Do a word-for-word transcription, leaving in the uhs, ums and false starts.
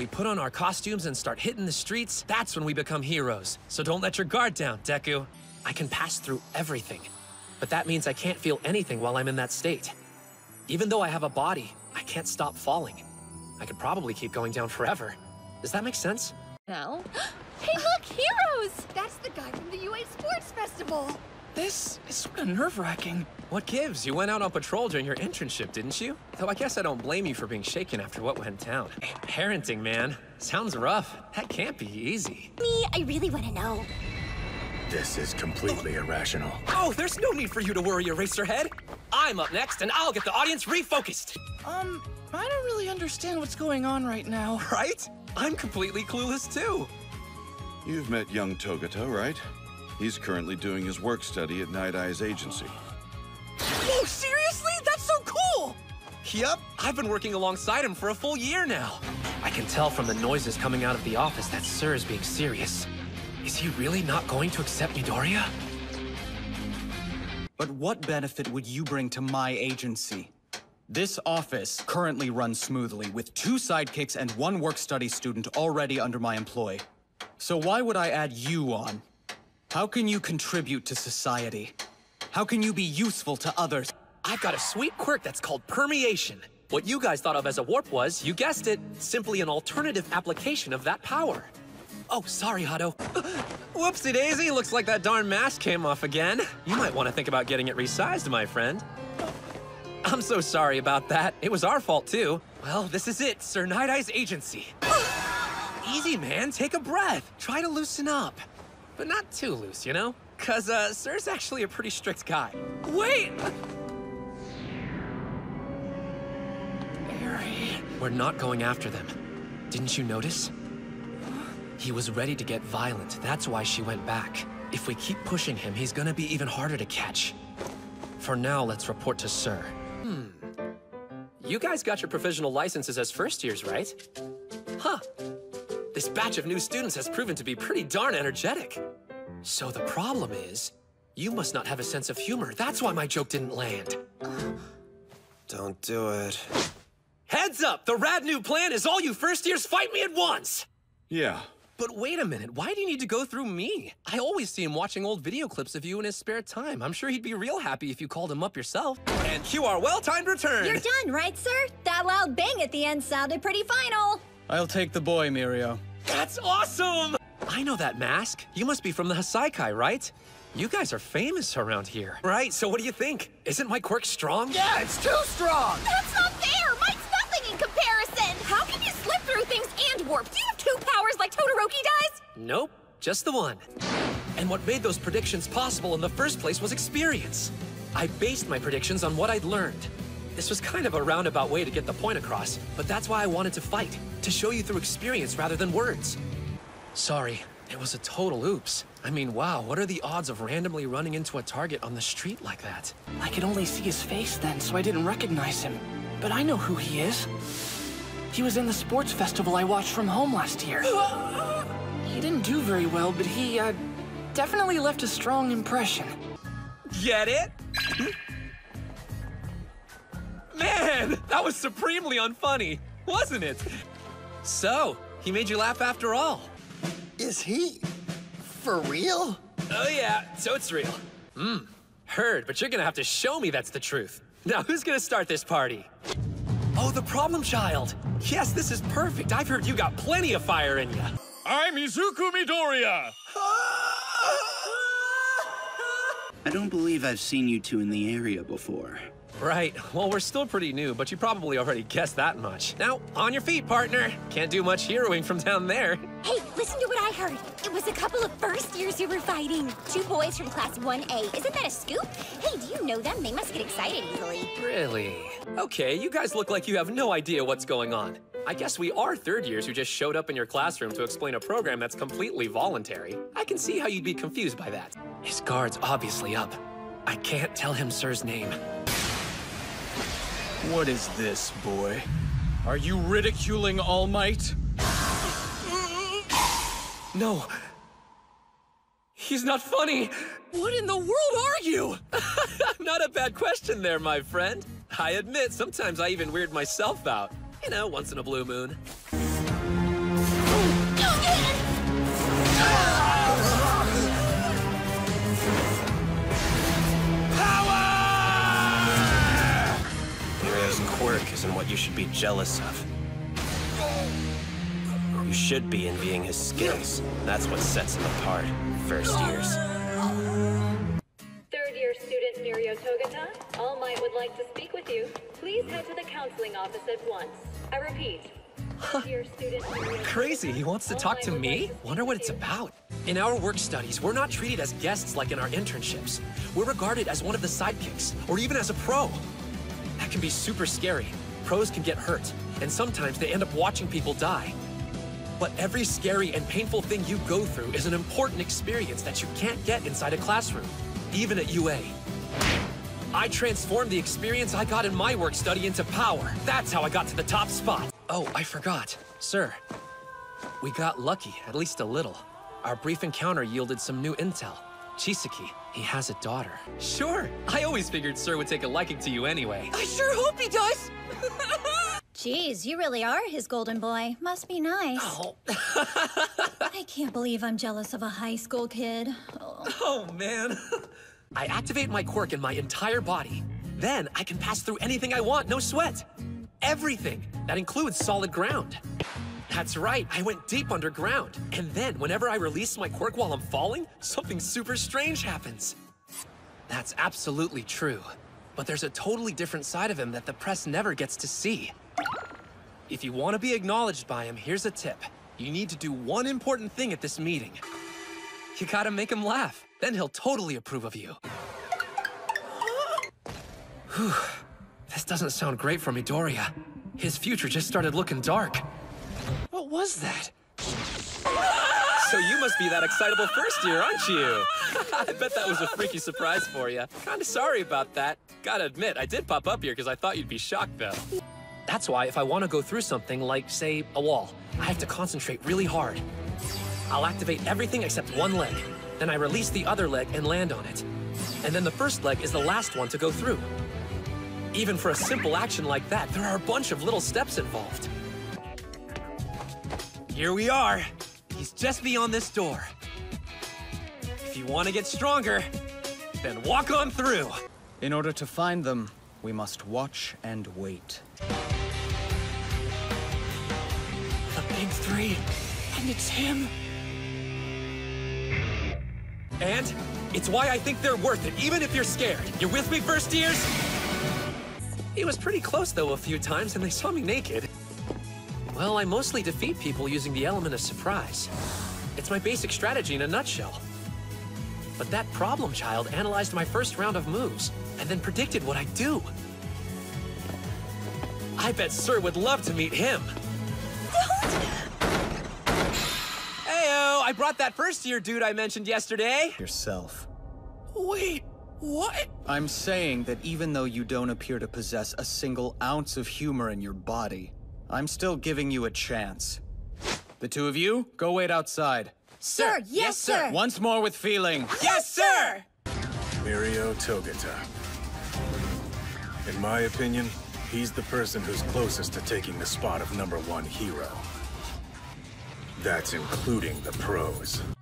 we put on our costumes and start hitting the streets, that's when we become heroes. So don't let your guard down, Deku. I can pass through everything, but that means I can't feel anything while I'm in that state. Even though I have a body, I can't stop falling. I could probably keep going down forever. Does that make sense? No. Hey, look, heroes! That's the guy from the U A Sports Festival. This is sort of nerve-wracking. What gives? You went out on patrol during your internship, didn't you? Though I guess I don't blame you for being shaken after what went down. Parenting, man. Sounds rough. That can't be easy. Me, I really want to know. This is completely irrational. Oh, there's no need for you to worry, Eraserhead. I'm up next, and I'll get the audience refocused. Um, I don't really understand what's going on right now. Right? I'm completely clueless, too. You've met young Togeto, right? He's currently doing his work study at Night Eye's agency. Whoa, seriously? That's so cool! Yup, I've been working alongside him for a full year now. I can tell from the noises coming out of the office that Sir is being serious. Is he really not going to accept Midoriya? But what benefit would you bring to my agency? This office currently runs smoothly with two sidekicks and one work-study student already under my employ. So why would I add you on? How can you contribute to society? How can you be useful to others? I've got a sweet quirk that's called permeation. What you guys thought of as a warp was, you guessed it, simply an alternative application of that power. Oh, sorry, Hado. Whoopsie daisy, looks like that darn mask came off again. You might want to think about getting it resized, my friend. I'm so sorry about that. It was our fault, too. Well, this is it, Sir Night Eye's agency. Easy, man, take a breath. Try to loosen up. But not too loose, you know? Cause, uh, Sir's actually a pretty strict guy. Wait! Eri... We're not going after them. Didn't you notice? He was ready to get violent. That's why she went back. If we keep pushing him, he's gonna be even harder to catch. For now, let's report to Sir. Hmm. You guys got your provisional licenses as first years, right? Huh. This batch of new students has proven to be pretty darn energetic. So the problem is, you must not have a sense of humor. That's why my joke didn't land. Don't do it. Heads up! The rad new plan is all you first years fight me at once! Yeah. But wait a minute, why do you need to go through me? I always see him watching old video clips of you in his spare time. I'm sure he'd be real happy if you called him up yourself. And cue our well-timed return! You're done, right, sir? That loud bang at the end sounded pretty final. I'll take the boy, Mirio. That's awesome! I know that mask. You must be from the Hasaikai, right? You guys are famous around here. Right, so what do you think? Isn't my quirk strong? Yeah, it's too strong! That's not fair! Mine's nothing in comparison! How can you slip through things and warp? Do you have two powers like Todoroki does? Nope, just the one. And what made those predictions possible in the first place was experience. I based my predictions on what I'd learned. This was kind of a roundabout way to get the point across, but that's why I wanted to fight, to show you through experience rather than words. Sorry, it was a total oops. I mean, wow, what are the odds of randomly running into a target on the street like that? I could only see his face then, so I didn't recognize him. But I know who he is. He was in the sports festival I watched from home last year. He didn't do very well, but he, uh, definitely left a strong impression. Get it? Man, that was supremely unfunny, wasn't it? So, he made you laugh after all. Is he? For real? Oh yeah, so it's real. Hmm, heard, but you're gonna have to show me that's the truth. Now, who's gonna start this party? Oh, the problem child. Yes, this is perfect. I've heard you got plenty of fire in you. I'm Izuku Midoriya! I don't believe I've seen you two in the area before. Right. Well, we're still pretty new, but you probably already guessed that much. Now, on your feet, partner. Can't do much heroing from down there. Hey, listen to what I heard. It was a couple of first years who were fighting. Two boys from class one A. Isn't that a scoop? Hey, do you know them? They must get excited easily. Really? Okay, you guys look like you have no idea what's going on. I guess we are third years who just showed up in your classroom to explain a program that's completely voluntary. I can see how you'd be confused by that. His guard's obviously up. I can't tell him Sir's name. What is this, boy? Are you ridiculing All Might? No. He's not funny. What in the world are you? Not a bad question there, my friend. I admit, sometimes I even weird myself out. You know, once in a blue moon. isn't what you should be jealous of. You should be envying his skills. That's what sets him apart. First years. Third year student Mirio Togata, All Might would like to speak with you. Please head to the counseling office at once. I repeat. Third year student Mirio Crazy, he wants to talk to me? Wonder what it's about. In our work studies, we're not treated as guests like in our internships. We're regarded as one of the sidekicks, or even as a pro. That can be super scary. Pros can get hurt, and sometimes they end up watching people die. But every scary and painful thing you go through is an important experience that you can't get inside a classroom, even at U A. I transformed the experience I got in my work study into power. That's how I got to the top spot. Oh, I forgot. Sir, we got lucky, at least a little. Our brief encounter yielded some new intel. Chisaki, he has a daughter. Sure, I always figured Sir would take a liking to you anyway. I sure hope he does! Geez, you really are his golden boy. Must be nice. Oh. I can't believe I'm jealous of a high school kid. Oh, Oh, man. I activate my quirk in my entire body. Then I can pass through anything I want, no sweat. Everything. That includes solid ground. That's right, I went deep underground. And then, whenever I release my quirk while I'm falling, something super strange happens. That's absolutely true. But there's a totally different side of him that the press never gets to see. If you want to be acknowledged by him, here's a tip. You need to do one important thing at this meeting. You gotta make him laugh. Then he'll totally approve of you. Whew. This doesn't sound great for Midoriya. His future just started looking dark. What was that? So you must be that excitable first year, aren't you? I bet that was a freaky surprise for you. Kinda sorry about that. Gotta admit, I did pop up here because I thought you'd be shocked, though. That's why if I want to go through something like, say, a wall, I have to concentrate really hard. I'll activate everything except one leg. Then I release the other leg and land on it. And then the first leg is the last one to go through. Even for a simple action like that, there are a bunch of little steps involved. Here we are. He's just beyond this door. If you want to get stronger, then walk on through. In order to find them, we must watch and wait. The big three, and it's him. And it's why I think they're worth it, even if you're scared. You're with me, first years? He was pretty close, though, a few times, and they saw me naked. Well, I mostly defeat people using the element of surprise. It's my basic strategy in a nutshell. But that problem child analyzed my first round of moves, and then predicted what I'd do. I bet Sir would love to meet him. Heyo, I brought that first year dude I mentioned yesterday. Yourself. Wait, what? I'm saying that even though you don't appear to possess a single ounce of humor in your body, I'm still giving you a chance. The two of you, go wait outside. Sir, yes, yes sir. Once more with feeling. Yes, sir! Mirio Togata. In my opinion, he's the person who's closest to taking the spot of number one hero. That's including the pros.